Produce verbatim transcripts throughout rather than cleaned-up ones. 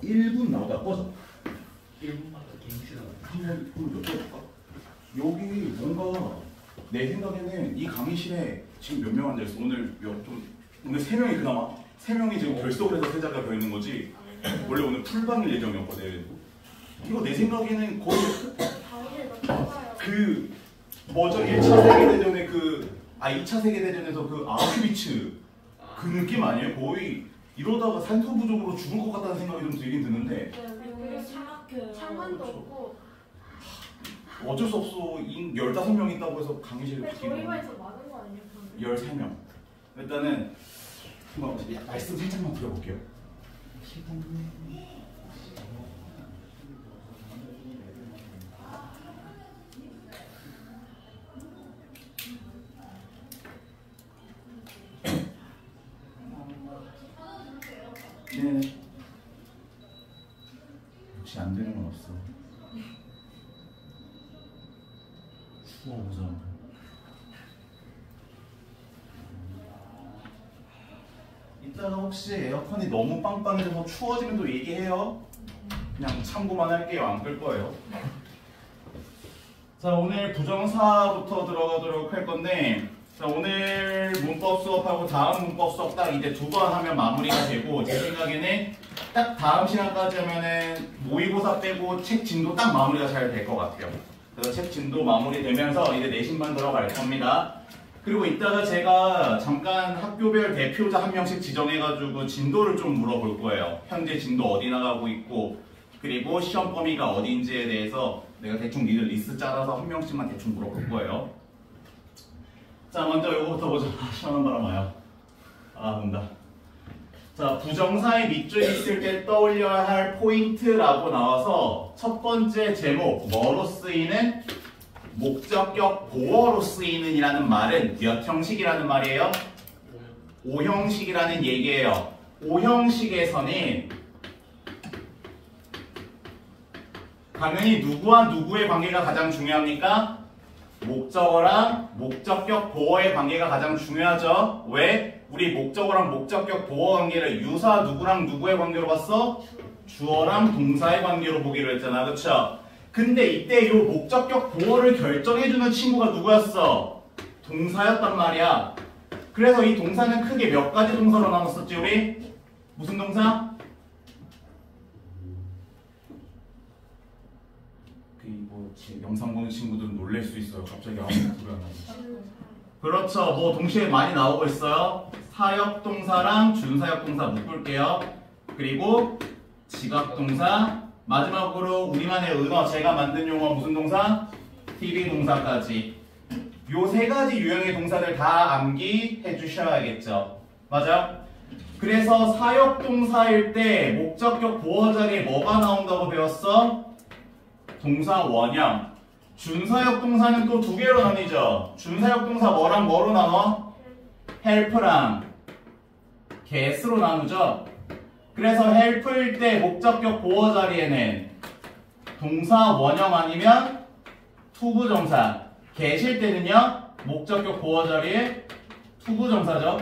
일 분 나오다 꺼져. 일 분만 더 갱신하고 한번 그럼 여쭤볼까? 여기 뭔가 내 생각에는 이 강의실에 지금 몇 명 앉아있어? 오늘 몇, 좀 오늘 세 명이 그나마 세 명이 지금 결석을 해서 세 자리가 더 있는 거지. 원래 오늘 풀방일 예정이었거든. 이거 내 생각에는 거의 그 뭐죠? 일 차 세계대전의 그 아 이 차 세계대전에서 그 아우슈비츠 그 느낌 아니에요? 거의 이러다가 산소 부족으로 죽을 것 같다는 생각이 좀 들긴 드는데. 창문도 없고 어쩔 수 없어. 인 열다섯 명 있다고 해서 강의실에 붙이는 저희 반에서 많은 거 아니에요? 열세 명. 일단은 한번 말씀 살짝만 드려볼게요. 네. 역시 안 되는 건 없어. 추워 보자. 이따가 혹시 에어컨이 너무 빵빵해져서 추워지면 또 얘기해요. 그냥 참고만 할게요. 안 끌 거예요. 자, 오늘 부정사부터 들어가도록 할 건데, 자, 오늘 문법 수업하고 다음 문법 수업 딱 이제 두 번 하면 마무리가 되고, 제 생각에는 딱 다음 시간까지 하면은 모의고사 빼고 책 진도 딱 마무리가 잘 될 것 같아요. 그래서 책 진도 마무리되면서 이제 내신반 들어갈 겁니다. 그리고 이따가 제가 잠깐 학교별 대표자 한 명씩 지정해가지고 진도를 좀 물어볼 거예요. 현재 진도 어디 나가고 있고, 그리고 시험 범위가 어딘지에 대해서 내가 대충 니들 리스트 짜라서 한 명씩만 대충 물어볼 거예요. 자, 먼저 이거부터 보자. 시원한 바람 와요. 아, 본다. 자, 부정사의 밑줄이 있을 때 떠올려야 할 포인트라고 나와서 첫 번째 제목, 뭐로 쓰이는? 목적격 보어로 쓰이는 이라는 말은 몇 형식이라는 말이에요? 오 형식이라는 얘기예요. 오 형식에서는 당연히 누구와 누구의 관계가 가장 중요합니까? 목적어랑 목적격 보어의 관계가 가장 중요하죠. 왜? 우리 목적어랑 목적격 보어 관계를 유사 누구랑 누구의 관계로 봤어? 주어랑 동사의 관계로 보기로 했잖아. 그쵸? 근데 이때 이 목적격 보어를 결정해주는 친구가 누구였어? 동사였단 말이야. 그래서 이 동사는 크게 몇 가지 동사로 나눴었지 우리? 무슨 동사? 그 뭐 영상 보는 친구들은 놀랄 수 있어요. 갑자기 아무 소리 안 나고. 그렇죠. 뭐 동시에 많이 나오고 있어요. 사역동사랑 준사역동사 묶을게요. 그리고 지각동사, 마지막으로 우리만의 은어, 제가 만든 용어 무슨 동사? 티비 동사까지. 요 세 가지 유형의 동사들 다 암기해 주셔야겠죠. 맞아요? 그래서 사역동사일 때 목적격 보어 자리에 뭐가 나온다고 배웠어? 동사 원형. 준사역 동사는 또 두 개로 나뉘죠. 준사역 동사 뭐랑 뭐로 나눠? help랑 get으로 나누죠. 그래서 help일 때 목적격 보어 자리에는 동사 원형 아니면 투부정사. get일 때는요 목적격 보어 자리에 투부정사죠.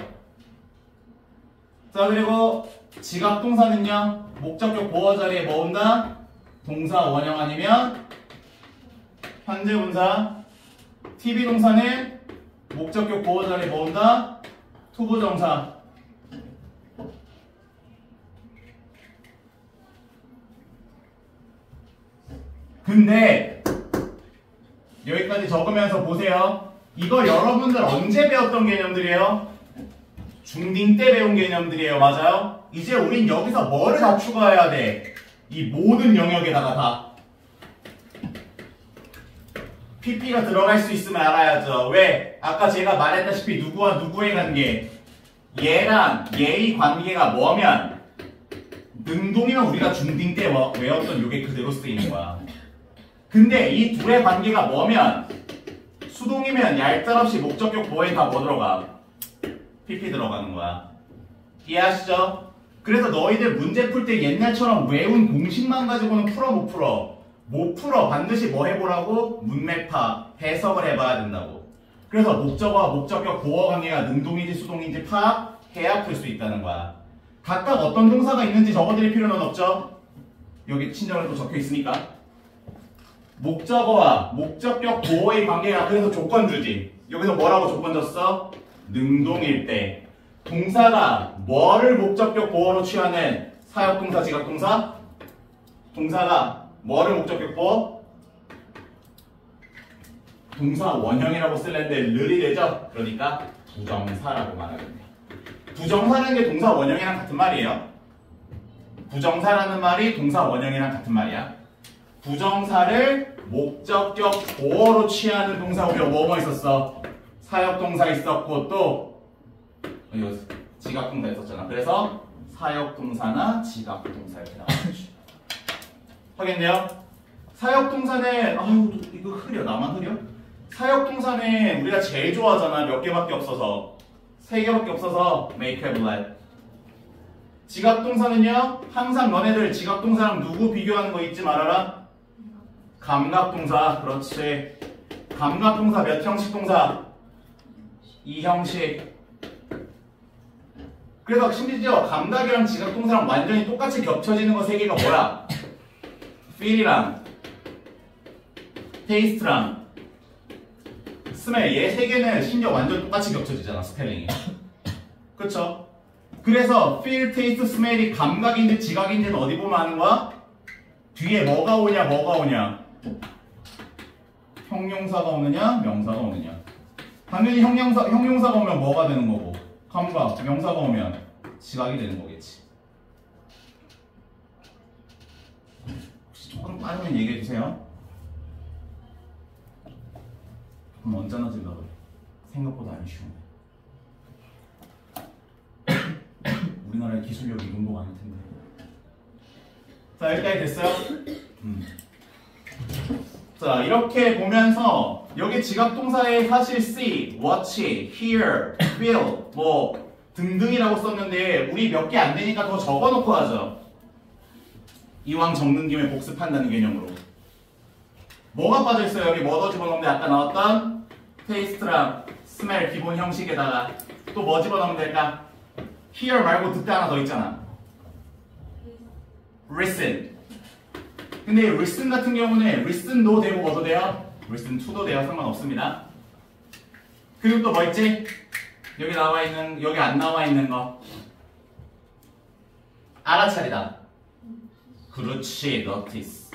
자, 그리고 지각동사는요 목적격 보어 자리에 뭐 온다? 동사 원형 아니면 현재 분사. 티비 동사는 목적격 보어 자리에 뭐 온다? 투부정사. 근데 여기까지 적으면서 보세요. 이거 여러분들 언제 배웠던 개념들이에요? 중딩 때 배운 개념들이에요. 맞아요? 이제 우린 여기서 뭐를 다 추가해야 돼? 이 모든 영역에다가 다 피피가 들어갈 수 있으면 알아야죠. 왜? 아까 제가 말했다시피 누구와 누구의 관계, 얘랑 얘의 관계가 뭐면 능동이면 우리가 중딩 때 외웠던 요게 그대로 쓰이는 거야. 근데 이 둘의 관계가 뭐면 수동이면 얄짤없이 목적격 보어에 다 뭐 들어가? 피피 들어가는 거야. 이해하시죠? 그래서 너희들 문제 풀 때 옛날처럼 외운 공식만 가지고는 풀어 못 풀어? 못 풀어. 반드시 뭐 해보라고? 문맥파, 해석을 해봐야 된다고. 그래서 목적어와 목적격 보어 관계가 능동인지 수동인지 파악해야 풀 수 있다는 거야. 각각 어떤 동사가 있는지 적어드릴 필요는 없죠? 여기 친절하게 또 적혀 있으니까 목적어와 목적격 보어의 관계가 그래서 조건 주지. 여기서 뭐라고 조건 줬어? 능동일 때 동사가 뭐를 목적격 보어로 취하는 사역동사, 지각동사? 동사가 뭐를 목적격 보어? 동사 원형이라고 쓸랬는데 르이 되죠? 그러니까 부정사라고 말하면 돼. 부정사라는 게 동사 원형이랑 같은 말이에요. 부정사라는 말이 동사 원형이랑 같은 말이야. 부정사를 목적격 보어로 취하는 동사 우리가 뭐뭐 있었어? 사역동사 있었고 또 이거 지각동사 있었잖아. 그래서 사역동사나 지각동사 이렇게 나와주죠. 하겠네요? 사역동사는 아유 이거 흐려. 나만 흐려? 사역동사는 우리가 제일 좋아하잖아. 몇 개밖에 없어서 세 개밖에 없어서 make have let. 지각동사는요 항상 너네들 지각동사랑 누구 비교하는 거 잊지 말아라. 감각동사. 그렇지. 감각동사 몇 형식 동사? 이 형식. 그래서 심지어 감각이랑 지각동사랑 완전히 똑같이 겹쳐지는 거 세 개가 뭐야? feel이랑 taste랑 smell. 얘 세 개는 심지어 완전 똑같이 겹쳐지잖아. 스펠링이. 그쵸? 그래서 feel, taste, smell이 감각인지 지각인지는 어디 보면 아는 거야? 뒤에 뭐가 오냐 뭐가 오냐. 형용사가 오느냐 명사가 오느냐. 당연히 형용사, 형용사가 오면 뭐가 되는 거고 감각, 명사가 오면 지각이 되는 거겠지. 혹시 조금 빠르면 얘기해 주세요. 조금 언짢아질라 그래. 생각보다 안 쉬운데. 우리나라의 기술력이 이 정도가 아닐 텐데. 자, 여기까지 됐어요? 음. 자, 이렇게 보면서 여기 지각동사에 사실 see, watch, hear, feel 뭐 등등이라고 썼는데 우리 몇 개 안 되니까 더 적어놓고 하죠. 이왕 적는 김에 복습한다는 개념으로. 뭐가 빠져있어요? 여기 뭐 더 집어넣으면 아까 나왔던 taste랑 smell 기본 형식에다가 또 뭐 집어넣으면 될까? hear 말고 듣다 하나 더 있잖아. listen. 근데 listen 같은 경우는 listen도 되고 뭐도 돼요? listen to도 돼요. 상관없습니다. 그리고 또 뭐 있지? 여기 나와 있는, 여기 안 나와 있는 거. 알아차리다. 그렇지, notice.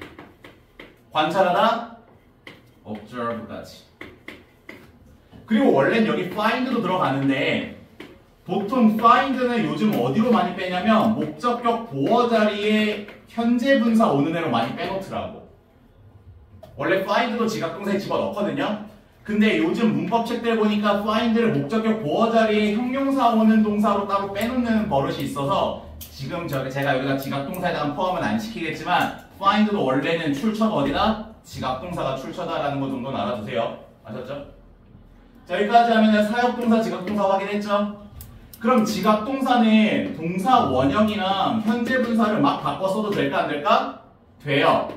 관찰하다, observe까지. 그리고 원래는 여기 find도 들어가는데 보통 find는 요즘 어디로 많이 빼냐면 목적격 보어 자리에 현재 분사 오는 애로 많이 빼놓더라고. 원래 find도 지각동사에 집어넣거든요. 근데 요즘 문법책들 보니까 find를 목적격 보어 자리에 형용사 오는 동사로 따로 빼놓는 버릇이 있어서 지금 저 제가 여기다 지각동사에다가 포함은 안 시키겠지만 find도 원래는 출처가 어디다? 지각동사가 출처다라는 거 정도는 알아두세요. 아셨죠? 자, 여기까지 하면 사역동사, 지각동사 확인했죠? 그럼 지각동사는 동사 원형이랑 현재 분사를 막 바꿔 써도 될까 안 될까? 돼요.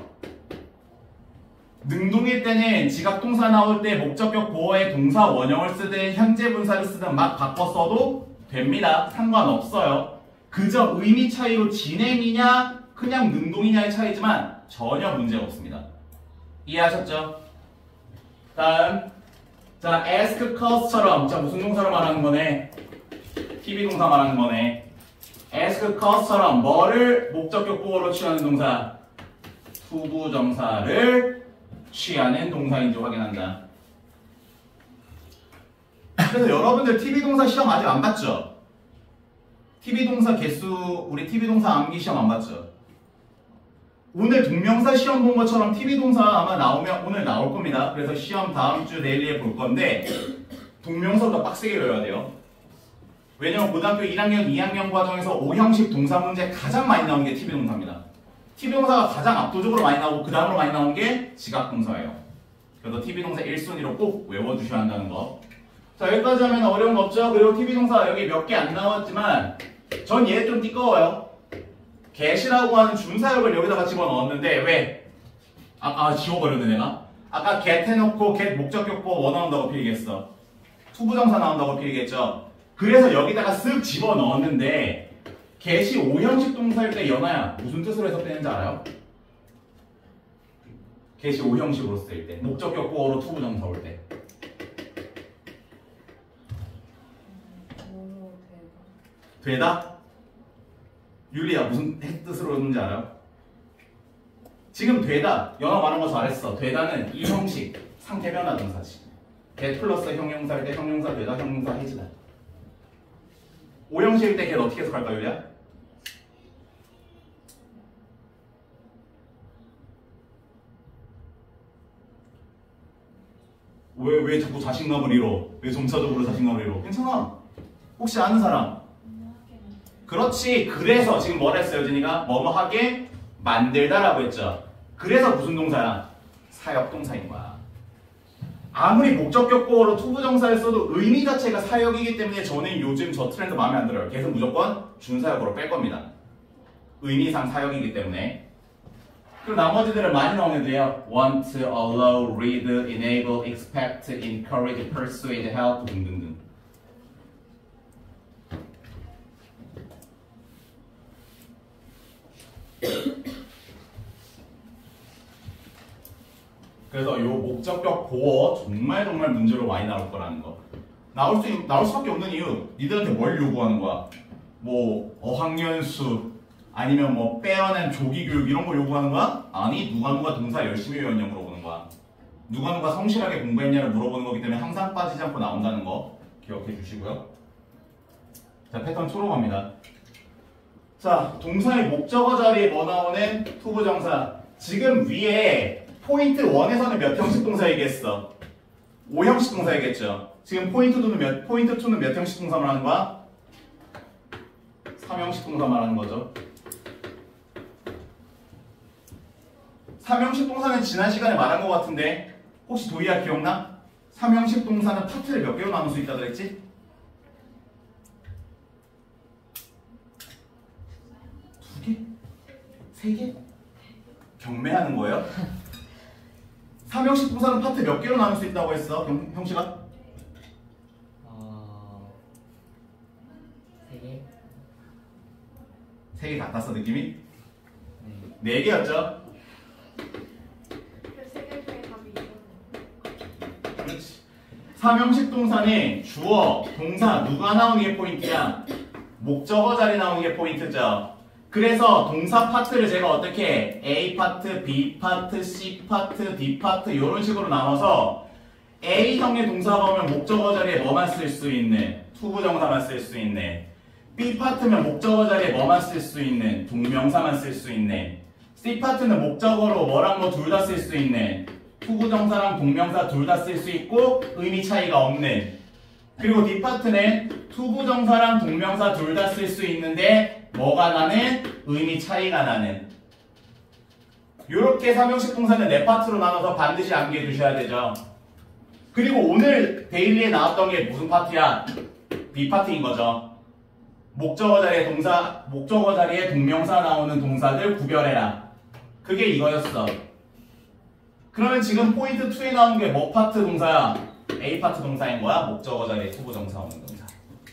능동일 때는 지각동사 나올 때 목적격 보어에 동사 원형을 쓰든 현재 분사를 쓰든 막 바꿔 써도 됩니다. 상관없어요. 그저 의미 차이로 진행이냐 그냥 능동이냐의 차이지만 전혀 문제가 없습니다. 이해하셨죠? 다음 자 ask cause처럼 자 무슨 동사를 말하는 거네? 티비 동사 말하는 거네. ask cause처럼 뭐를 목적격 보어로 취하는 동사? 투부정사를 취하는 동사인지 확인한다. 그래서 여러분들 티비 동사 시험 아직 안 봤죠? 티비 동사 개수 우리 티비 동사 암기 시험 안 봤죠? 오늘 동명사 시험 본 것처럼 티비 동사 아마 나오면 오늘 나올 겁니다. 그래서 시험 다음 주 내일에 볼 건데 동명사보다 빡세게 외워야 돼요. 왜냐면 고등학교 일 학년, 이 학년 과정에서 오 형식 동사 문제 가장 많이 나오는 게 티비 동사입니다. 티비 동사가 가장 압도적으로 많이 나오고 그 다음으로 많이 나오는 게 지각동사예요. 그래서 티비 동사 일 순위로 꼭 외워두셔야 한다는 거. 자, 여기까지 하면 어려운 거 없죠? 그리고 티비 동사 여기 몇 개 안 나왔지만 전 얘 좀 띠꺼워요. get이라고 하는 준사역을 여기다가 집어넣었는데 왜? 아, 아 지워버렸네 내가. 아까 get 해놓고 get 목적격 보어 뭐 나온다고 필기했어? 투부정사 나온다고 필기했죠? 그래서 여기다가 쓱 집어넣었는데 개시 오형식 동사일 때 연아야 무슨 뜻으로 해석되는지 알아요? 개시 오형식으로 쓸 때 목적격 보어로 투부정사 올 때 되다? 율리야 무슨 뜻으로 오는지 알아요? 지금 되다 연아 말한 거 잘했어. 되다는 이 형식 상태 변화 동사지. 돼 플러스 형용사일 때 형용사 되다 형용사 해지다. 오형식일 때 걔는 어떻게 해석할까 율리야? 왜, 왜 자꾸 자신감을 잃어? 왜 점차적으로 자신감을 잃어? 괜찮아. 혹시 아는 사람? 그렇지. 그래서 지금 뭐라 했어요, 진이가? 뭐뭐 하게 만들다라고 했죠. 그래서 무슨 동사야? 사역동사인 거야. 아무리 목적격 보어로 투부정사를 써도 의미 자체가 사역이기 때문에 저는 요즘 저 트렌드 마음에 안 들어요. 계속 무조건 준사역으로 뺄 겁니다. 의미상 사역이기 때문에. 그리고 나머지들은 많이 나오면 돼요. want, allow, read, enable, expect, encourage, persuade, help 등등등. 그래서 요 목적격 보어 정말 정말 문제로 많이 나올 거라는 거. 나올 수 나올 수밖에 없는 이유. 니들한테 뭘 요구하는 거야? 뭐 어학연수 아니면 뭐 빼어낸 조기교육 이런 거 요구하는 거야? 아니 누가 누가 동사 열심히 외웠냐 물어보는 거야. 누가 누가 성실하게 공부했냐를 물어보는 거기 때문에 항상 빠지지 않고 나온다는 거 기억해 주시고요. 자 패턴 투로 갑니다. 자 동사의 목적어 자리에 뭐 나오는 투부정사. 지금 위에 포인트 일에서는 몇 형식 동사 얘기했어? 오 형식 동사 얘기했죠. 지금 포인트 이는 몇, 포인트 이는 몇 형식 동사 말하는 거야? 삼 형식 동사 말하는 거죠. 삼 형식 동사는 지난 시간에 말한 것 같은데 혹시 도희야 기억나? 삼 형식 동사는 파트를 몇 개로 나눌 수 있다 그랬지? 두 개? 세 개? 경매하는 거예요? 삼 형식 동사는 파트 몇 개로 나눌 수 있다고 했어? 형, 형식아? 어... 세 개? 세 개 같았어 느낌이? 네. 네 개였죠? 세 개 중에 답이 이거네. 그렇지. 삼 형식 동사는 주어, 동사 누가 나오는 게 포인트야? 목적어 자리 나오는 게 포인트죠. 그래서 동사 파트를 제가 어떻게 A 파트, B 파트, C 파트, D 파트 이런 식으로 나눠서 A형의 동사가 오면 목적어 자리에 뭐만 쓸 수 있는? 투부정사만 쓸 수 있는. B 파트면 목적어 자리에 뭐만 쓸 수 있는? 동명사만 쓸 수 있는. C 파트는 목적어로 뭐랑 뭐 둘 다 쓸 수 있는. 투부정사랑 동명사 둘 다 쓸 수 있고 의미 차이가 없는. 그리고 D 파트는 투부정사랑 동명사 둘 다 쓸 수 있는데 뭐가 나는? 의미 차이가 나는. 요렇게 삼 형식 동사는 네 파트로 나눠서 반드시 암기해 두셔야 되죠. 그리고 오늘 데일리에 나왔던 게 무슨 파트야? B 파트인 거죠. 목적어 자리에 동사, 목적어 자리에 동명사 나오는 동사들 구별해라. 그게 이거였어. 그러면 지금 포인트 이에 나온 게 뭐 파트 동사야? A 파트 동사인 거야? 목적어 자리에 투부정사 오는 동사.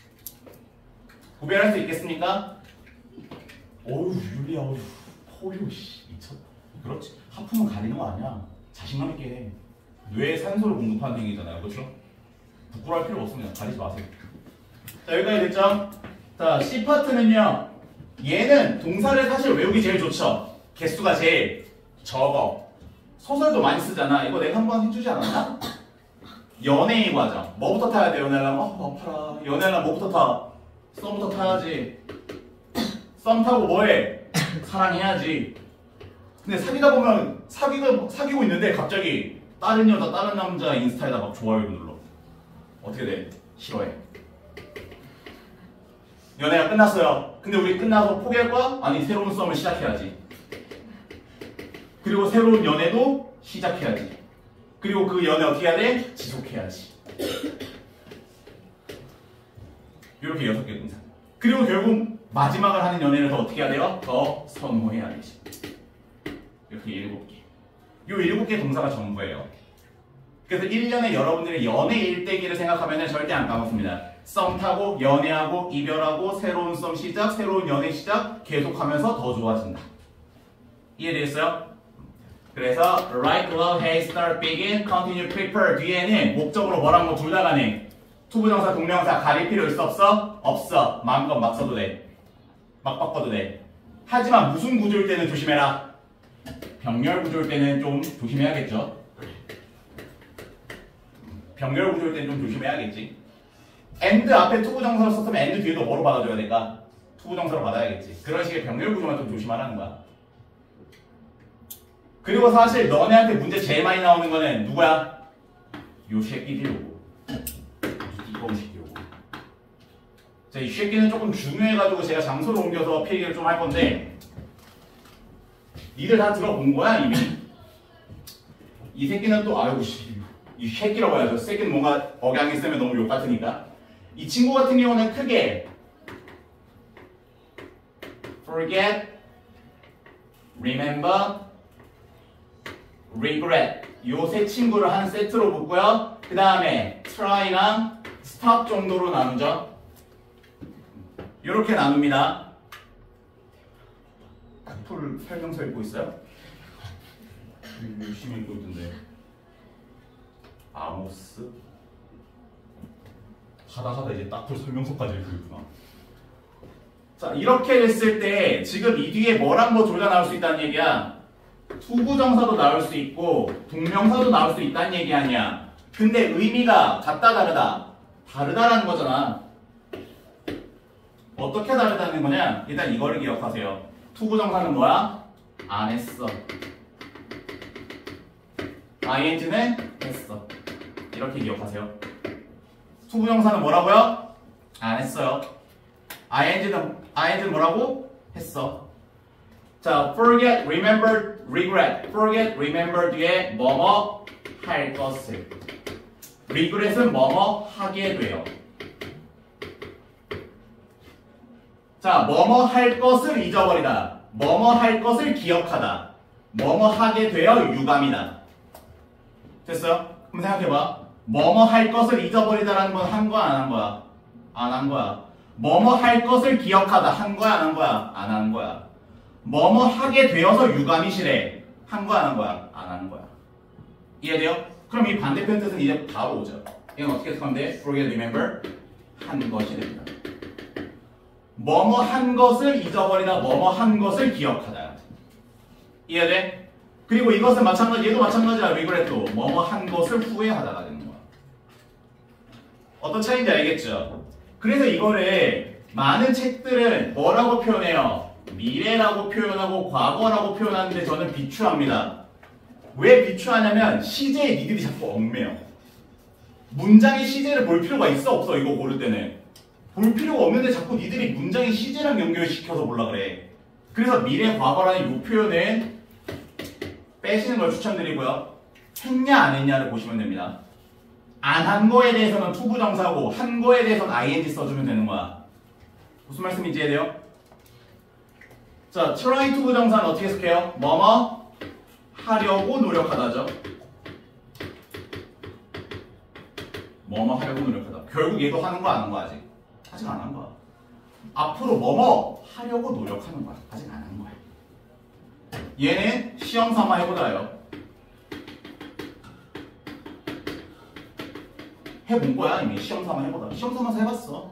구별할 수 있겠습니까? 어휴 율리야 어휴 허유 씨 미쳤다. 그렇지. 하품은 가리는 거 아니야. 자신감 있게 해. 뇌에 산소를 공급하는 행위잖아요. 그렇죠? 부끄러워할 필요 없습니다. 가리지 마세요. 자 여기까지 됐죠? 자 C 파트는요. 얘는 동사를 사실 외우기 제일 좋죠. 개수가 제일 적어. 소설도 많이 쓰잖아. 이거 내가 한번 해주지 않았나? 연애의 과정. 뭐부터 타야 돼 연애하려면? 어 아파라. 연애하려면 뭐부터 타? 썸부터 타야지. 썸 타고 뭐해? 사랑해야지. 근데 사귀다 보면 사귀고, 사귀고 있는데 갑자기 다른 여자 다른 남자 인스타에다 막 좋아요를 눌러. 어떻게 돼? 싫어해. 연애가 끝났어요. 근데 우리 끝나서 포기할 거야? 아니 새로운 썸을 시작해야지. 그리고 새로운 연애도 시작해야지. 그리고 그 연애 어떻게 해야 돼? 지속해야지. 이렇게 여섯 개 동사. 그리고 결국 마지막을 하는 연애를 더 어떻게 해야 돼요? 더 선호해야 되지. 이렇게 일곱 개. 요 일곱 개 동사가 전부예요. 그래서 일 년에 여러분들이 연애 일대기를 생각하면 절대 안 까먹습니다. 썸 타고 연애하고 이별하고 새로운 썸 시작, 새로운 연애 시작 계속하면서 더 좋아진다. 이해되겠어요? 그래서 write, love, hey, start, begin, continue, prepare 뒤에는 목적으로 뭐랑 뭐 둘 다 가네. 투부정사, 동명사 가릴 필요 있어 없어? 없어. 마음껏 막 써도 돼. 막 바꿔도 돼. 하지만 무슨 구조일 때는 조심해라. 병렬 구조일 때는 좀 조심해야겠죠. 병렬 구조일 때는 좀 조심해야겠지. and 앞에 투부정사를 썼으면 and 뒤에도 뭐로 받아줘야 될까? 투부정사로 받아야겠지. 그런 식의 병렬 구조만 좀 조심하라는 거야. 그리고 사실 너네한테 문제 제일 많이 나오는 거는 누구야? 요 새끼들이 오고 이거 새끼 오고. 자, 이 새끼는 조금 중요해가지고 제가 장소를 옮겨서 필기를 좀 할 건데 니들 다 들어본 거야 이미. 이 새끼는 또 아이고 씨, 이 새끼라고 해야죠. 새끼는 뭔가 억양이 쓰면 너무 욕 같으니까. 이 친구 같은 경우는 크게 forget, remember, regret 요 세 친구를 한 세트로 붙고요. 그 다음에 try랑 stop 정도로 나누죠. 이렇게 나눕니다. 풀 설명서 읽고 있어요? 열심히 읽고 있던데. 아모스? 하다 하다 이제 딱풀 설명서까지 읽고 있구나. 자, 이렇게 됐을 때 지금 이 뒤에 뭐랑 뭐 둘 다 나올 수 있다는 얘기야. 투부정사도 나올 수 있고 동명사도 나올 수 있다는 얘기 아니야. 근데 의미가 같다 다르다? 다르다라는 거잖아. 어떻게 다르다는 거냐? 일단 이거를 기억하세요. 투부정사는 뭐야? 안 했어. 아이엔지는 했어. 이렇게 기억하세요. 투부정사는 뭐라고요? 안 했어요. 아이엔지는 아이엔지는 뭐라고? 했어. 자, forget, remember, regret. forget, remember 뒤에 뭐뭐 할 것을. regret은 뭐뭐 하게 돼요. 자, 뭐뭐 할 것을 잊어버리다. 뭐뭐 할 것을 기억하다. 뭐뭐 하게 되어 유감이다. 됐어요? 그럼 생각해봐. 뭐뭐 할 것을 잊어버리다라는 건 한 거야, 안 한 거야? 안 한 거야. 뭐뭐 할 것을 기억하다. 한 거야, 안 한 거야? 안 한 거야. 뭐뭐 하게 되어서 유감이 실해. 한 거야, 안 한 거야? 안 하는 거야. 이해돼요? 그럼 이 반대편 뜻은 이제 바로 오죠. 이건 어떻게 하면 돼? forget, remember. 한 것이 됩니다. 뭐뭐 한 것을 잊어버리다. 뭐뭐 한 것을 기억하다. 이해돼? 그리고 이것은 마찬가지, 얘도 마찬가지야. regret도 뭐뭐 한 것을 후회하다가 되는 거야. 어떤 차이인지 알겠죠? 그래서 이거를 많은 책들은 뭐라고 표현해요? 미래라고 표현하고 과거라고 표현하는데 저는 비추합니다. 왜 비추하냐면 시제에 니들이 자꾸 얽매요. 문장의 시제를 볼 필요가 있어 없어 이거 고를 때는. 볼 필요가 없는데 자꾸 니들이 문장의 시제랑 연결시켜서 보려 그래. 그래서 미래 과거라는 이 표현은 빼시는 걸 추천드리고요. 했냐 안 했냐를 보시면 됩니다. 안 한 거에 대해서는 투부정사고 한 거에 대해서는 아이엔지 써주면 되는 거야. 무슨 말씀인지 이해돼요? 자, try 투부정사는 어떻게 해석해요? 뭐뭐 하려고 노력하다죠. 뭐뭐 하려고 노력하다. 결국 얘도 하는 거 안 한 거 아직? 아직 안 한 거야. 앞으로 뭐뭐 하려고 노력하는 거야. 아직 안 한 거야. 얘는 시험 삼아 해보자요. 해본 거야 이미. 시험 삼아 해보다. 시험 삼아서 해봤어.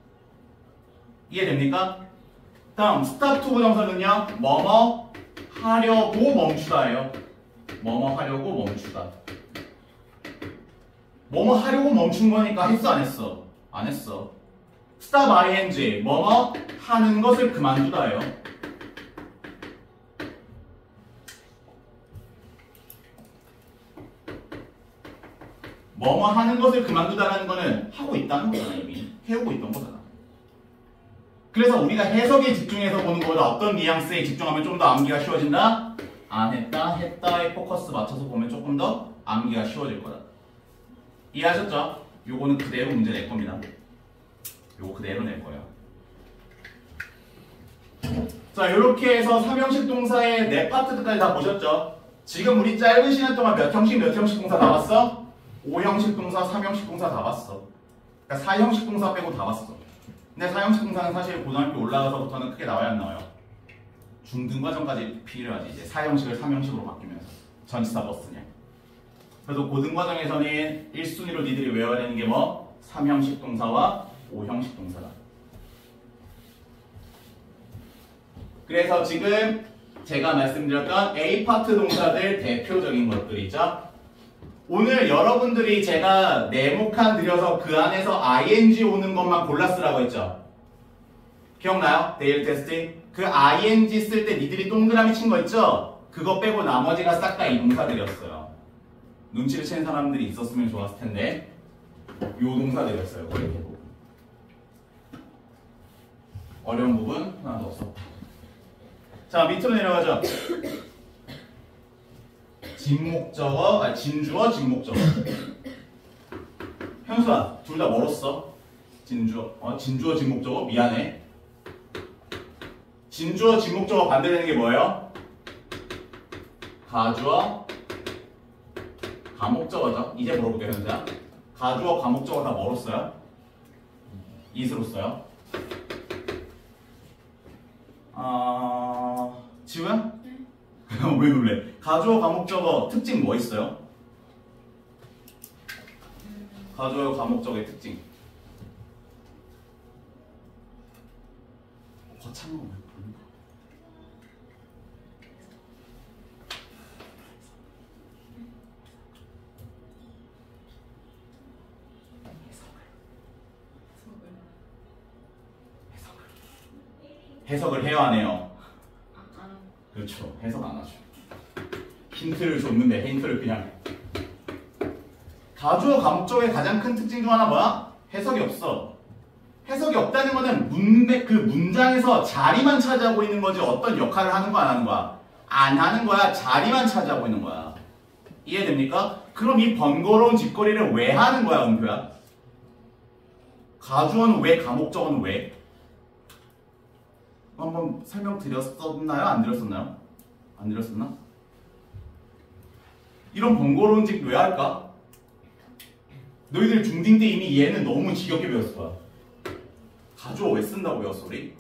이해됩니까? 다음 스탑 투부정사는요. 뭐뭐 하려고 멈추다예요. 뭐뭐 하려고 멈추다. 뭐뭐 하려고 멈춘 거니까 했어 안 했어? 안 했어. stop ing 뭐뭐 하는 것을 그만두다예요. 뭐뭐 하는 것을 그만두다라는 거는 하고 있다는 거잖아. 이미 해오고 있던 거잖아. 그래서 우리가 해석에 집중해서 보는 것보다 어떤 뉘앙스에 집중하면 좀 더 암기가 쉬워진다? 안 했다, 했다에 포커스 맞춰서 보면 조금 더 암기가 쉬워질 거다. 이해하셨죠? 요거는 그대로 문제 낼 겁니다. 요거 그대로 낼 거예요. 자, 요렇게 해서 삼형식 동사의 네 파트까지 다 보셨죠? 지금 우리 짧은 시간 동안 몇 형식 몇 형식 동사 다 봤어? 오형식 동사, 삼형식 동사 다 봤어. 그러니까 사형식 동사 빼고 다 봤어. 근데 사형식 동사는 사실 고등학교 올라가서부터는 크게 나와야 안 나와요. 중등과정까지 필요하지. 이제 사형식을 삼형식으로 바뀌면서 전치사 뭐 쓰냐. 그래서 고등과정에서는 일 순위로 니들이 외워야 되는 게 뭐? 삼형식 동사와 오형식 동사다. 그래서 지금 제가 말씀드렸던 A파트 동사들 대표적인 것들 있죠? 오늘 여러분들이 제가 네모칸 드려서 그 안에서 아이엔지 오는 것만 골라 쓰라고 했죠? 기억나요? 데일 테스트? 그 아이엔지 쓸 때 니들이 동그라미 친 거 있죠? 그거 빼고 나머지가 싹 다 이 동사들이었어요. 눈치를 채는 사람들이 있었으면 좋았을 텐데 요 동사들이었어요. 이렇게 부분. 어려운 부분 하나도 없었다. 자, 밑으로 내려가죠. 진목적어, 아니 진주어, 진목적어. 현수아, 둘 다 멀었어. 진주어, 어, 진주어, 진목적어. 미안해. 진주어, 진목적어 반대되는 게 뭐예요? 가주어, 가목적어죠. 이제 물어볼게 현수야. 가주어, 가목적어 다 뭐로 써요? 이스로 써요. 아, 지우야? 네. 왜 놀래? 가주어, 가목적어 특징 뭐 있어요? 가주어, 가목적어의 특징. 거창한 거 보인다. 해석을 해야 하네요. 그렇죠. 해석 안 하죠. 힌트를 줬는데 힌트를 그냥. 가주어 가목적어의 가장 큰 특징 중 하나 뭐야? 해석이 없어. 해석이 없다는 거는 문맥 그 문장에서 자리만 차지하고 있는 거지 어떤 역할을 하는 거 안 하는 거야? 안 하는 거야. 자리만 차지하고 있는 거야. 이해됩니까? 그럼 이 번거로운 짓거리를 왜 하는 거야, 은표야? 가주어는 왜, 가목적어는 왜? 한번 설명드렸었나요? 안 드렸었나요? 안 드렸었나? 이런 번거로운 짓 왜 할까? 너희들 중딩 때 이미 얘는 너무 지겹게 배웠을 거야. 가주어 왜 쓴다고 배웠어 우리?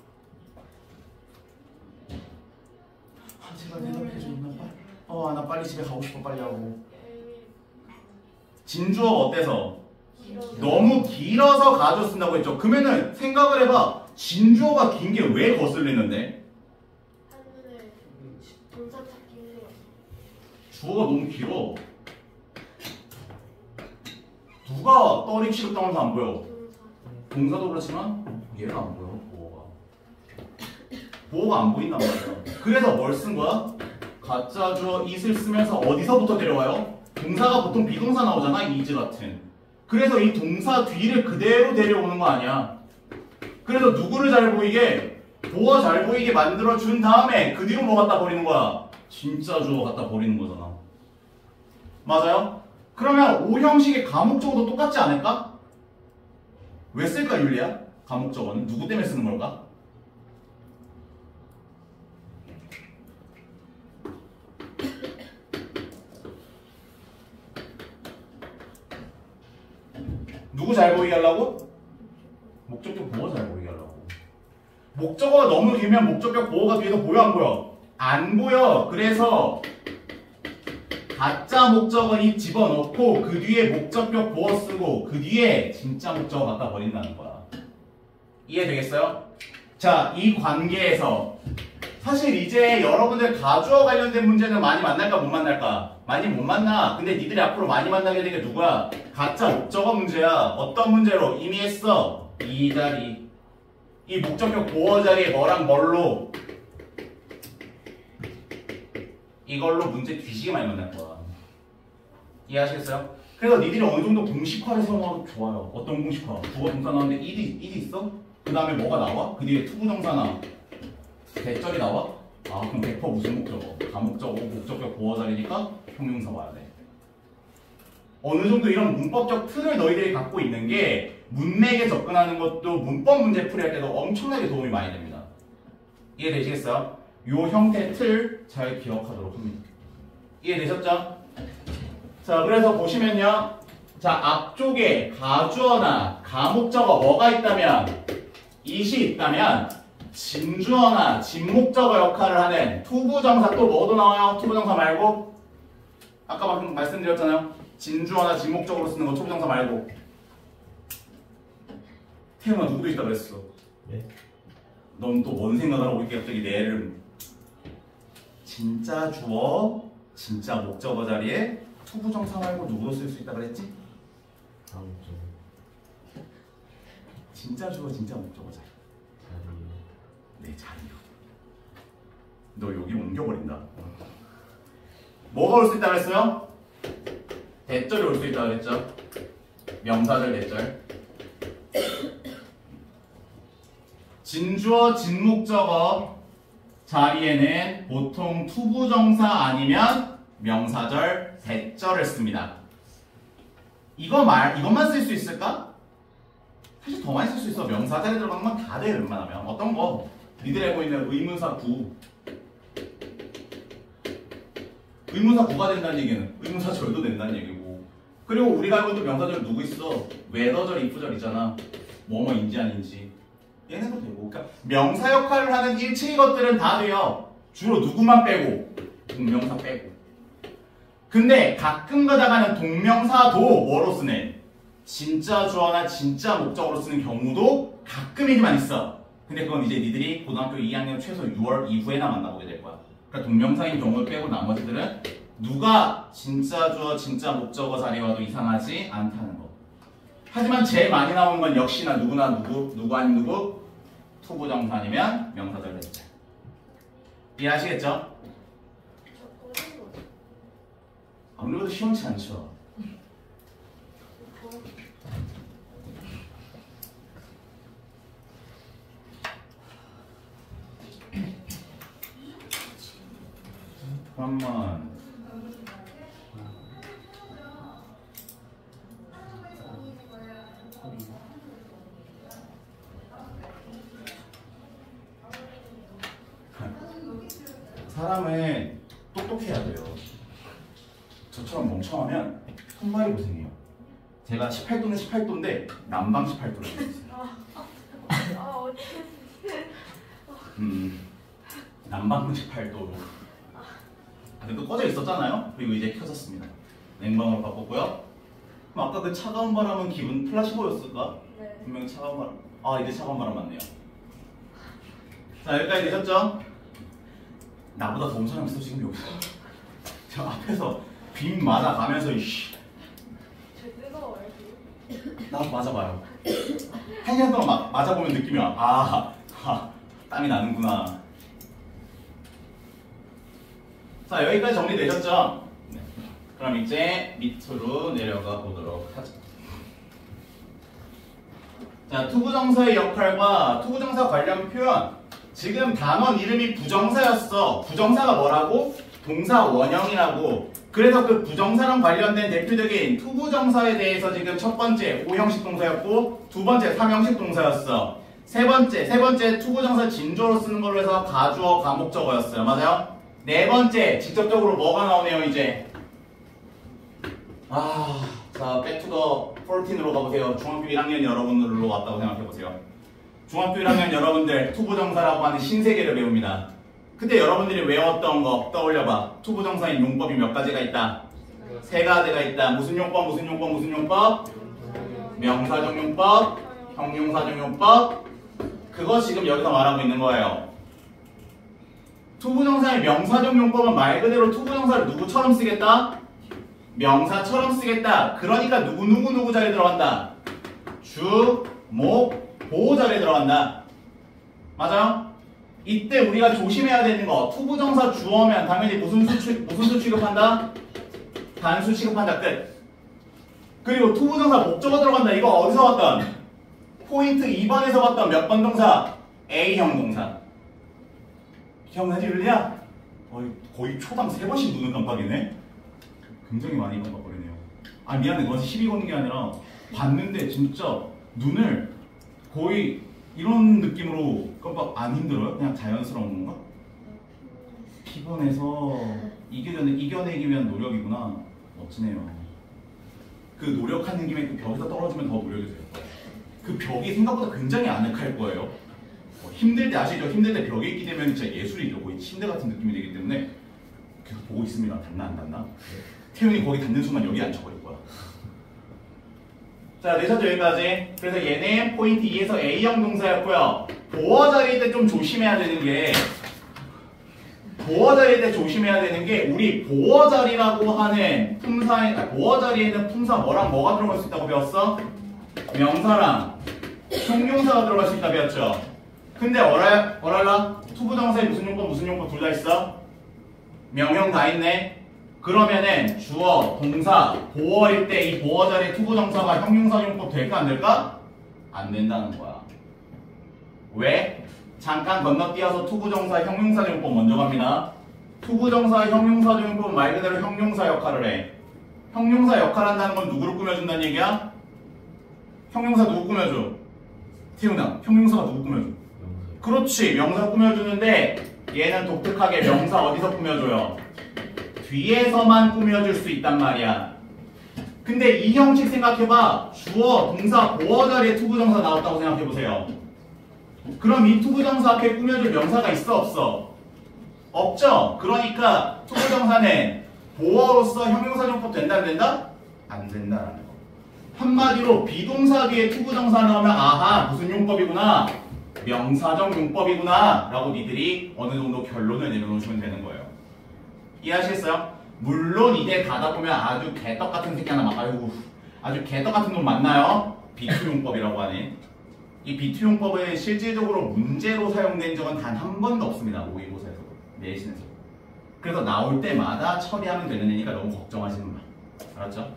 아 제발 대답해줘. 어, 나 빨리 집에 가고 싶어. 빨리 하고. 진주어가 어때서? 너무 길어서 가주어 쓴다고 했죠. 그러면은 생각을 해봐. 진주어가 긴 게 왜 거슬리는데? 한눈에 동사 찾기 힘들어. 주어가 너무 길어. 누가 떠리 취급당하면서 안 보여? 동사도 그렇지만 얘는 안 보여. 보어가. 보어가 안 보인단 말이야. 그래서 뭘 쓴 거야? 가짜 주어 it을 쓰면서 어디서부터 데려와요? 동사가 보통 비동사 나오잖아. is 같은. 그래서 이 동사 뒤를 그대로 데려오는 거 아니야. 그래서 누구를 잘 보이게? 보어 잘 보이게 만들어준 다음에 그 뒤로 뭐 갖다 버리는 거야? 진짜 주어 갖다 버리는 거잖아. 맞아요? 그러면 오형식의 가목적어도 똑같지 않을까? 왜 쓸까 율리야? 가목적어는? 누구 때문에 쓰는 걸까? 누구 잘 보이게 하려고? 목적격 보어 잘 보이게 하려고. 목적어가 너무 길면 목적격 보어가 뒤에서 보여 안 보여? 안 보여. 그래서 가짜 목적어 이 집어넣고 그 뒤에 목적격 보어 쓰고 그 뒤에 진짜 목적어 갖다 버린다는 거야. 이해되겠어요? 자, 이 관계에서 사실 이제 여러분들 가주어 관련된 문제는 많이 만날까 못 만날까? 많이 못 만나. 근데 니들이 앞으로 많이 만나게 되는 게 누구야? 가짜 목적어 문제야. 어떤 문제로? 이미 했어. 이 자리. 이 목적격 보어 자리에 뭐랑 뭘로? 이걸로 문제 뒤지게 많이 만날 거야. 이해하시겠어요? 그래서 니들이 어느 정도 공식화를 사용하고 좋아요. 어떤 공식화? 주어 동사 나오는데 일이, 일이 있어? 그 다음에 뭐가 나와? 그 뒤에 투부정사나 대절이 나와? 아 그럼 백 퍼센트 무슨 목적어? 가목적어, 목적격 보어 자리니까 형용사 와야 돼. 어느 정도 이런 문법적 틀을 너희들이 갖고 있는 게 문맥에 접근하는 것도 문법 문제 풀이할 때도 엄청나게 도움이 많이 됩니다. 이해되시겠어요? 요 형태 틀 잘 기억하도록 합니다. 이해되셨죠? 자, 그래서 보시면요. 자, 앞쪽에 가주어나 가목적어 뭐가 있다면 it이 있다면 진주어나 진목적어 역할을 하는 투부정사 또 뭐도 나와요? 투부정사 말고 아까 방금 말씀드렸잖아요. 진주어나 진목적으로 쓰는 거 투부정사 말고. 태영아 누구도 있다 그랬어. 네? 넌 또 뭔 생각하라고 이렇게 갑자기 내 애를. 진짜 주어 진짜 목적어 자리에 투부정사 말고 누구도 쓸 수 있다 그랬지? 다음 주 진짜 주어 진짜 목적어 자리. 자리 내 자리요. 너 여기 옮겨버린다. 뭐가 올 수 있다 그랬어요? 대절이 올 수 있다 그랬죠? 명사절 대절. 진주어 진목적어 자리에는 보통 투부정사 아니면 명사절 대절을 씁니다. 이거 말 이것만 쓸 수 있을까? 사실 더 많이 쓸 수 있어. 명사절에 들어가는 건 다 돼. 웬만하면 어떤 거? 니들 알고 있는 의문사 구. 의문사 구가 된다는 얘기는 의문사 절도 된다는 얘기고. 그리고 우리가 알고 있는 명사절 누구 있어? 웨더절, if절 있잖아. 뭐뭐인지 아닌지. 얘네도 되고. 그러니까 명사 역할을 하는 일체의 것들은 다 돼요. 주로 누구만 빼고 동명사 빼고. 근데 가끔 가다가는 동명사도 뭐로 쓰네? 진짜 주어나 진짜 목적으로 쓰는 경우도 가끔이지만 있어. 근데 그건 이제 니들이 고등학교 이 학년 최소 유월 이후에나 만나보게 될 거야. 그러니까 동명사인 경우를 빼고 나머지들은 누가 진짜 주어 진짜 목적어 자리 와도 이상하지 않다는 거. 하지만 제일 많이 나오는 건 역시나 누구나 누구, 누구 아닌 누구, 투부정사 아니면 명사절 대절. 이해하시겠죠? 아무래도 시원치 않죠. 잠깐만. 사람은 똑똑해야 돼요. 저처럼 멍청하면 손발이 고생해요. 제가 십팔 도는 십팔 도인데 남방 십팔 도를 했어요. 아 어떻게 음, 남방 십팔 도로. 근데 또 꺼져 있었잖아요. 그리고 이제 켜졌습니다. 냉방으로 바꿨고요. 그럼 아까 그 차가운 바람은 기분 플라시보였을까? 네. 분명히 차가운 바람. 아 이제 차가운 바람 맞네요. 자 여기까지 되셨죠? 나보다 더운 사람 있어 지금 여기서. 저 앞에서 빔 맞아가면서 이씨. 저 뜨거워요 지금. 나도 맞아봐요. 한 시간 동안 막 맞아보면 느낌이 와. 아, 아 땀이 나는구나. 자 여기까지 정리되셨죠? 네. 그럼 이제 밑으로 내려가 보도록 하죠. 자 투부정사의 역할과 투부정사 관련 표현. 지금 단원 이름이 부정사였어. 부정사가 뭐라고? 동사 원형이라고. 그래서 그 부정사랑 관련된 대표적인 투부정사에 대해서 지금 첫 번째 오형식 동사였고 두 번째 삼형식 동사였어. 세 번째 세 번째 투부정사 진주어로 쓰는 걸로 해서 가주어 가목적어였어요. 맞아요? 네 번째 직접적으로 뭐가 나오네요 이제. 아, 자 백투더 십사으로 가보세요. 중학교 일 학년 여러분들로 왔다고 생각해보세요. 중학교 일 학년 여러분들 투부정사라고 하는 신세계를 배웁니다. 그때 여러분들이 외웠던 거 떠올려봐. 투부정사인 용법이 몇 가지가 있다? 세 가지가 있다. 무슨 용법, 무슨 용법, 무슨 용법? 명사적 용법, 형용사적 용법. 그거 지금 여기서 말하고 있는 거예요. 투부정사의 명사적 용법은 말 그대로 투부정사를 누구처럼 쓰겠다? 명사처럼 쓰겠다. 그러니까 누구누구누구 자리에 들어간다. 주, 목, 보호 자리에 들어간다. 맞아요? 이때 우리가 조심해야 되는 거 투부정사 주어면 당연히 무슨 수, 취, 무슨 수 취급한다? 단수 취급한다. 끝. 그리고 투부정사 목적어 들어간다. 이거 어디서 봤던? 포인트 이 번에서 봤던 몇 번 동사? A형 동사. 기억나지 율리야? 거의, 거의 초당 세 번씩 눈을 깜빡이네? 굉장히 많이 깜빡거리네요. 아 미안해. 너한테 시비 거는 게 아니라 봤는데 진짜 눈을 거의 이런 느낌으로 깜빡 안 힘들어요? 그냥 자연스러운 건가? 피곤해서 이겨내, 이겨내기 위한 노력이구나. 멋지네요. 그 노력하는 김에 그 벽에서 떨어지면 더 노려주세요. 그 벽이 생각보다 굉장히 아늑할 거예요. 어, 힘들 때 아시죠? 힘들 때 벽에 있게 되면 진짜 예술이죠. 거의 침대 같은 느낌이 되기 때문에 계속 보고 있습니다. 닿나 안 닿나? 태훈이 거기 닿는 순간 여기 앉혀버릴 거야. 자, 내셔도 여기까지. 그래서 얘는 포인트 이에서 A형 동사였고요. 보어 자리일 때 좀 조심해야 되는 게 보어 자리일 때 조심해야 되는 게 우리 보어 자리라고 하는 품사에 아, 보어 자리에 있는 품사 뭐랑 뭐가 들어갈 수 있다고 배웠어? 명사랑 형용사가 들어갈 수 있다 배웠죠? 근데 어랄, 어랄라? 투부정사에 무슨 용법 무슨 용법 둘 다 있어? 명형 다 있네? 그러면은 주어, 동사, 보어일 때 이 보어 자리에 투부정사가 형용사 용법 될까 안 될까? 안 된다는 거야. 왜? 잠깐 건너뛰어서 투부정사 형용사 용법 먼저 갑니다. 투부정사 형용사 용법은 말 그대로 형용사 역할을 해. 형용사 역할 한다는 건 누구를 꾸며준다는 얘기야? 형용사 누구 꾸며줘? 태훈아, 형용사가 누구 꾸며줘? 명사. 그렇지, 명사 꾸며주는데 얘는 독특하게 명사 어디서 꾸며줘요? 뒤에서만 꾸며줄 수 있단 말이야. 근데 이 형식 생각해봐. 주어, 동사, 보어 자리에 투부정사 나왔다고 생각해보세요. 그럼 이 투부정사 앞에 꾸며줄 명사가 있어 없어? 없죠? 그러니까 투부정사는 보어로서 형용사 용법 된다 안 된다? 안 된다라는 거. 한마디로 비동사 뒤에 투부정사 나오면 아하 무슨 용법이구나, 명사적 용법이구나 라고 니들이 어느 정도 결론을 내려놓으시면 되는 거예요. 이해하시겠어요? 물론 이제 가다 보면 아주 개떡 같은 새끼 하나 막 아이고 아주 개떡 같은 놈 만나요. 비투용법이라고 하는 이 비투용법은 실질적으로 문제로 사용된 적은 단 한 번도 없습니다. 모의고사에서 내신에서. 그래서 나올 때마다 처리하면 되는 애니까 너무 걱정하시는 마. 알았죠?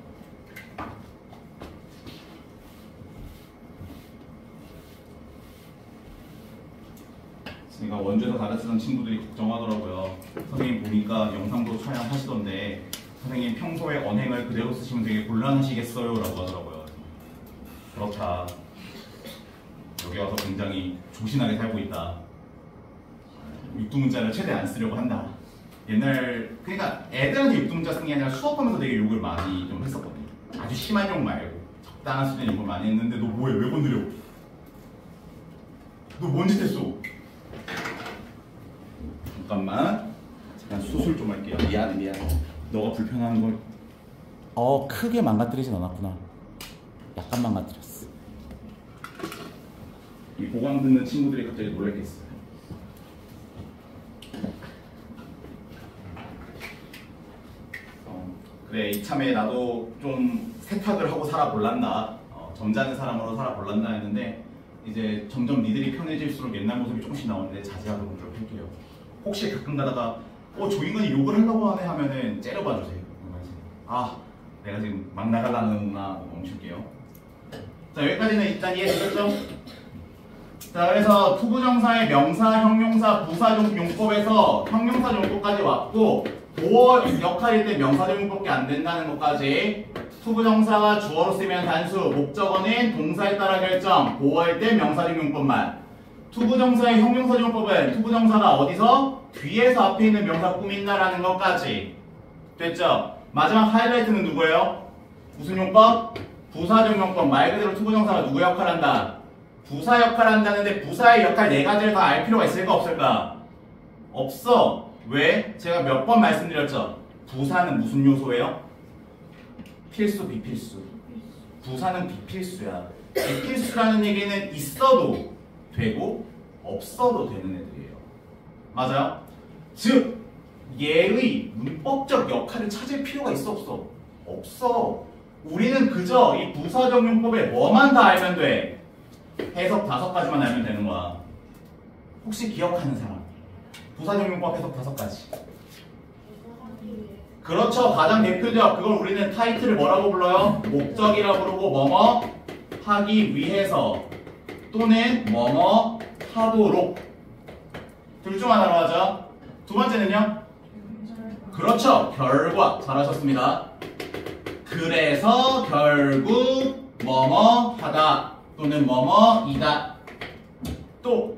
그러니까 원주에서 가르치던 친구들이 걱정하더라고요. 선생님 보니까 영상도 촬영하시던데 선생님 평소에 언행을 그대로 쓰시면 되게 곤란하시겠어요? 라고 하더라고요. 그렇다. 여기 와서 굉장히 조신하게 살고 있다. 육두문자를 최대한 안 쓰려고 한다. 옛날 그러니까 애들한테 육두문자 쓰는 게 아니라 수업하면서 되게 욕을 많이 좀 했었거든요. 아주 심한 욕 말고 적당한 수준의 욕을 많이 했는데 너 뭐해? 왜 건드려? 너 뭔 짓 했어? 잠깐만 잠깐 수술 좀 할게요. 미안해 미안해. 너가 불편한 걸 어 크게 망가뜨리진 않았구나. 약간 망가뜨렸어. 이 보강 듣는 친구들이 갑자기 놀랐겠어요. 어, 그래 이참에 나도 좀 세탁을 하고 살아볼란다. 어, 점잖은 사람으로 살아볼란다 했는데 이제 점점 니들이 편해질수록 옛날 모습이 조금씩 나오는데 자제하도록 좀 할게요. 혹시 가끔 가다가 어 저 인간이 욕을 하려고 하네 하면은 째려봐 주세요. 아 내가 지금 막 나가려는구나. 멈출게요. 자 여기까지는 일단 이해되셨죠? 자 그래서 투부정사의 명사, 형용사, 부사적 용법에서 형용사 용법까지 왔고 보어 역할일 때 명사적 용법이 안 된다는 것까지 투부정사가 주어로 쓰면 단수, 목적어는 동사에 따라 결정, 보어일 때 명사적 용법만. 투부정사의 형용사적 용법은 투부정사가 어디서? 뒤에서 앞에 있는 명사 꾸민다라는 것까지. 됐죠? 마지막 하이라이트는 누구예요? 무슨 용법? 부사적 용법. 말 그대로 투부정사가 누구 역할한다? 부사 역할한다는데 부사의 역할 네 가지를 다 알 필요가 있을까 없을까? 없어. 왜? 제가 몇 번 말씀드렸죠? 부사는 무슨 요소예요? 필수, 비필수. 부사는 비필수야. 비필수라는 얘기는 있어도 되고 없어도 되는 애들이에요. 맞아요? 즉 얘의 문법적 역할을 찾을 필요가 있어 없어? 없어. 우리는 그저 이 부사적 용법에 뭐만 다 알면 돼. 해석 다섯 가지만 알면 되는 거야. 혹시 기억하는 사람? 부사적 용법 해석 다섯 가지. 그렇죠. 가장 대표적. 그걸 우리는 타이틀을 뭐라고 불러요? 목적이라고 부르고 뭐뭐 하기 위해서 또는 뭐뭐 하도록. 둘 중 하나로 하죠. 두 번째는요? 그렇죠. 결과. 잘하셨습니다. 그래서 결국 뭐뭐 하다 또는 뭐뭐이다. 또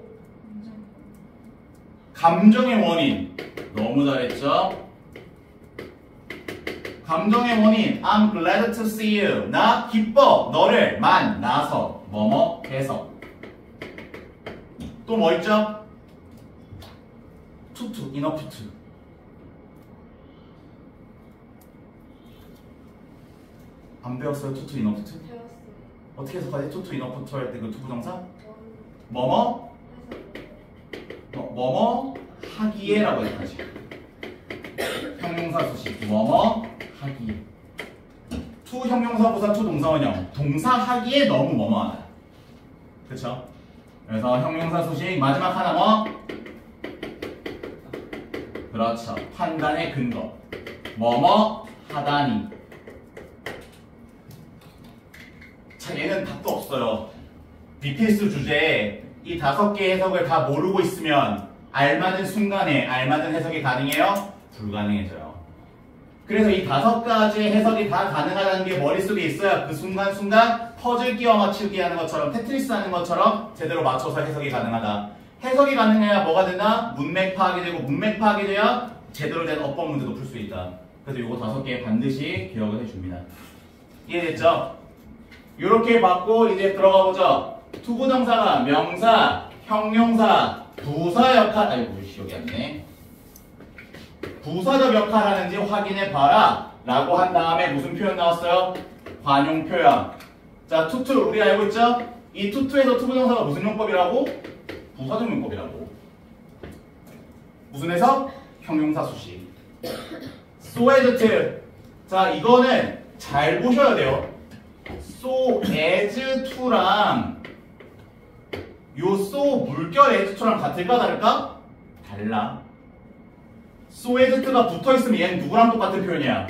감정의 원인. 너무 잘했죠? 감정의 원인 I'm glad to see you. 나 기뻐 너를 만나서 뭐뭐 해서. 또 뭐 있죠? 투투 enough to. 안 배웠어요? 투투 enough to? 배웠어요. 어떻게 해석하지? 투투 enough to 할 때 그 투부정사? 원 뭐뭐 해서 어, 뭐뭐 하기에라고 해석하지. 형용사 수식 뭐뭐 하기. 투 형용사 부사 투 동사 원형. 동사 하기에 너무 뭐뭐하다. 그쵸? 그래서 형용사 수식 마지막 하나 뭐? 그렇죠. 판단의 근거. 뭐뭐 하다니. 자, 얘는 답도 없어요. 비피에스 주제에 이 다섯 개의 해석을 다 모르고 있으면 알맞은 순간에 알맞은 해석이 가능해요? 불가능해져요. 그래서 이 다섯 가지의 해석이 다 가능하다는 게 머릿속에 있어야 그 순간순간 퍼즐 끼워 맞추기 하는 것처럼 테트리스 하는 것처럼 제대로 맞춰서 해석이 가능하다. 해석이 가능해야 뭐가 된다? 문맥 파악이 되고 문맥 파악이 돼야 제대로 된 어법 문제도 풀 수 있다. 그래서 이거 다섯 개 반드시 기억을 해줍니다. 이해됐죠? 이렇게 받고 이제 들어가 보죠. 투부정사가 명사, 형용사, 부사 역할, 아이고 여기 안네. 부사적 역할 하는지 확인해 봐라 라고 한 다음에 무슨 표현 나왔어요? 관용 표현. 자, 투투 우리 알고 있죠? 이 투투에서 투부정사가 무슨 용법이라고? 부사적 용법이라고. 무슨 해석? 형용사 수식. so as to. 자, 이거는 잘 보셔야 돼요. so as to랑 요 so 물결 as to랑 같을까 다를까? 달라. so as to가 붙어있으면 얘는 누구랑 똑같은 표현이야?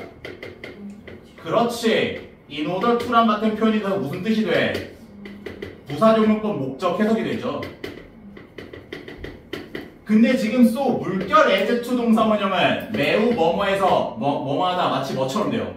그렇지. in order to랑 같은 표현이 돼서 무슨 뜻이 돼? 부사적 용법 목적 해석이 되죠. 근데 지금 so 물결 as to 동사 원형은 매우 뭐뭐해서 뭐, 뭐뭐하다 마치 뭐처럼 돼요.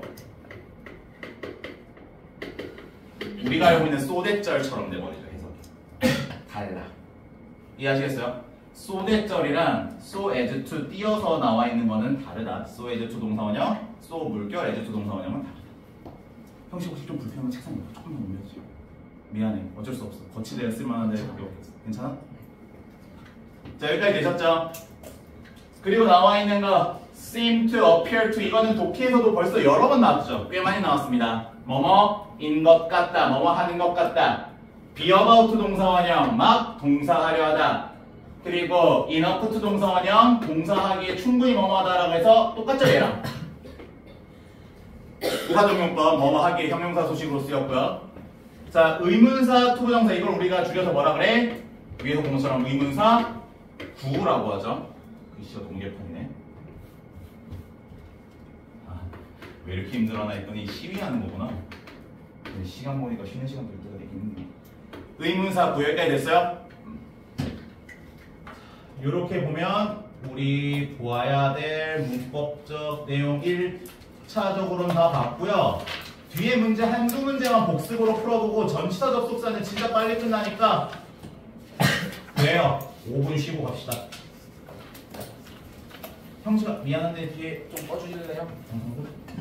우리가 알고 있는 소대절처럼 돼버리죠. 해석이 달라. 이해하시겠어요? 소대절이랑 so as to 띄어서 나와 있는 거는 다르다. so as to 동사 원형, so 물결 as to 동사 원형은 다르다. 형식 혹시 좀 불편한 책상에 조금만 옮겨주세요. 미안해. 어쩔 수 없어. 거치대가 쓸만한데 그게 없겠어. 괜찮아? 자, 여기까지 되셨죠? 그리고 나와 있는 거 seem to, appear to. 이거는 독해에서도 벌써 여러 번 나왔죠. 꽤 많이 나왔습니다. 뭐뭐인 것 같다, 뭐뭐 하는 것 같다. be about 동사 원형, 막 동사하려 하다. 그리고 enough to 동사 원형, 동사하기에 충분히 뭐뭐하다라고 해서 똑같죠, 얘랑. 부사적 용법, 뭐뭐하기에 형용사 소식으로 쓰였고요. 자, 의문사, 투부정사 이걸 우리가 줄여서 뭐라 그래? 위에서 본 것처럼 의문사 구라고 하죠. 글씨가 너무 개판이네. 아, 왜 이렇게 힘들어나 했더니 시위하는 거구나. 시간 보니까 쉬는 시간 될 때가 되긴 힘드네. 의문사 구 여기까지 됐어요? 이렇게 보면 우리 보아야 될 문법적 내용 일 차적으로는 다 봤고요. 뒤에 문제 한두 문제만 복습으로 풀어보고 전치사 접속사는 진짜 빨리 끝나니까 그래요. 오 분 쉬고 갑시다. 형수가 미안한데 뒤에 좀 꺼주실래요? 방송국?